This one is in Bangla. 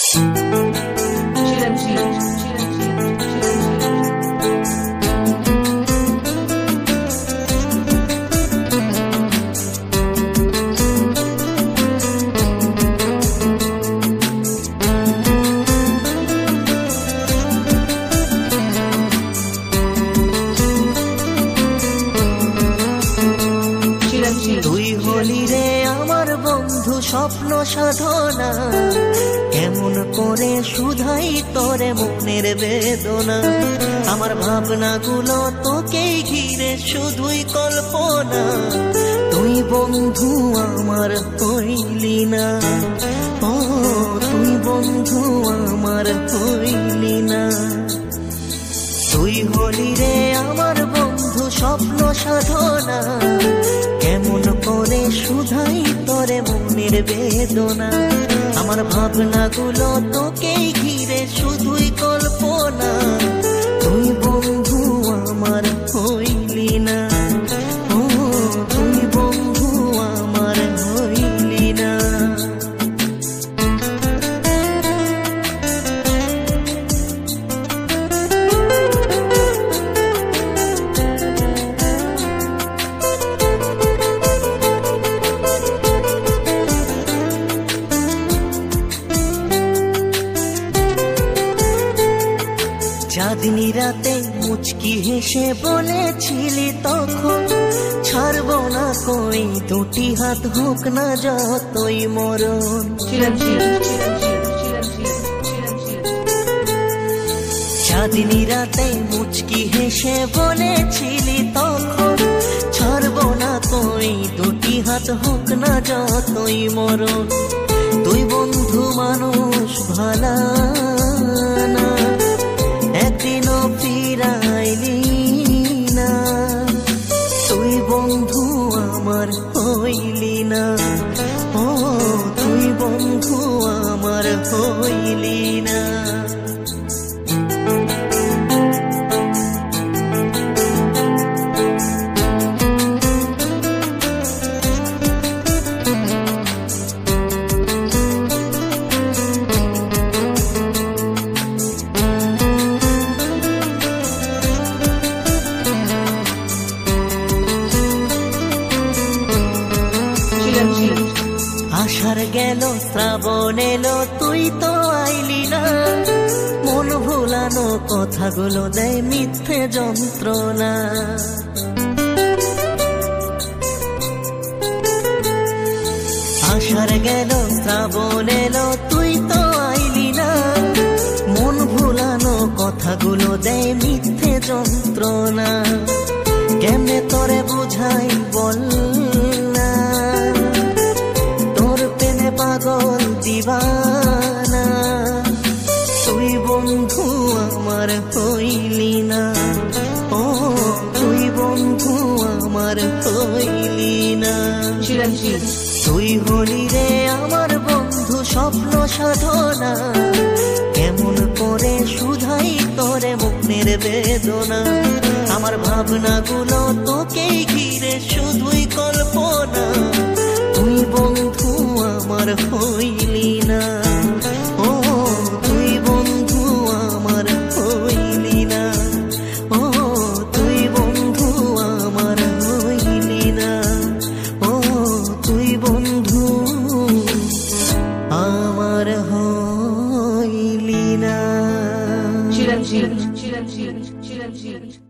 তুই হলি রে আমার বন্ধু স্বপ্ন সাধনা, কেমন করে শুধাই তোরে মনের বেদনা। আমার ভাবনাগুলো তোকেই ঘিরে শুধুই কল্পনা, তুই বন্ধু আমার হইলি না। ও তুই বন্ধু আমার হইলি না। তুই হলি রে আমার বন্ধু স্বপ্ন সাধনা, কেমন করে শুধাই তোরে মনের বেদনা। আমার ভাবনাগুলো তোকেই ঘিরে শুধুই কল্পনা, তুই বন্ধু আমার হইলি না। ও তুই বন্ধু আমার হইলি না। চাঁদনি রাতে মুচকি হেসে বলেছিলি তখন, ছাড়বো না কই দুটি হাত হোক না যতই মরণ। চাঁদনি রাতে মুচকি হেসে বলেছিলি তখন, ছাড়বো না কই দুটি হাত হোক না যতই মরণ। তুই বন্ধু মানুষ ভালা না, একদিনও ফিরাইলি না। তুই বন্ধু আমার হইলি না। ও তুই বন্ধু আমার হইলি না। আষাঢ় গেল শ্রাবণ এলো তুই তো আইলি না, মন ভোলানো কথাগুলো দেয় মিথ্যে যন্ত্রণা। আষাঢ় গেল শ্রাবণ এলো তুই তো আইলি না, মন ভোলানো কথাগুলো দেয় মিথ্যে যন্ত্রণা। কেমনে তোরে বুঝাই বল না, তোর প্রেমে পাগল দিবানা। তুই বন্ধু আমার হইলি না। ও তুই বন্ধু আমার হইলি না। তুই হলি রে আমার বন্ধু স্বপ্ন সাধনা, কেমন করে শুধাই তোরে মনের বেদনা। আমার ভাবনাগুলো তোকেই ঘিরে শুধুই কল্পনা, তুই বন্ধু আমার হইলি না। ও তুই বন্ধু আমার হইলি না। ও তুই বন্ধু আমার হইলি না। ও তুই বন্ধু আমার হইলি না।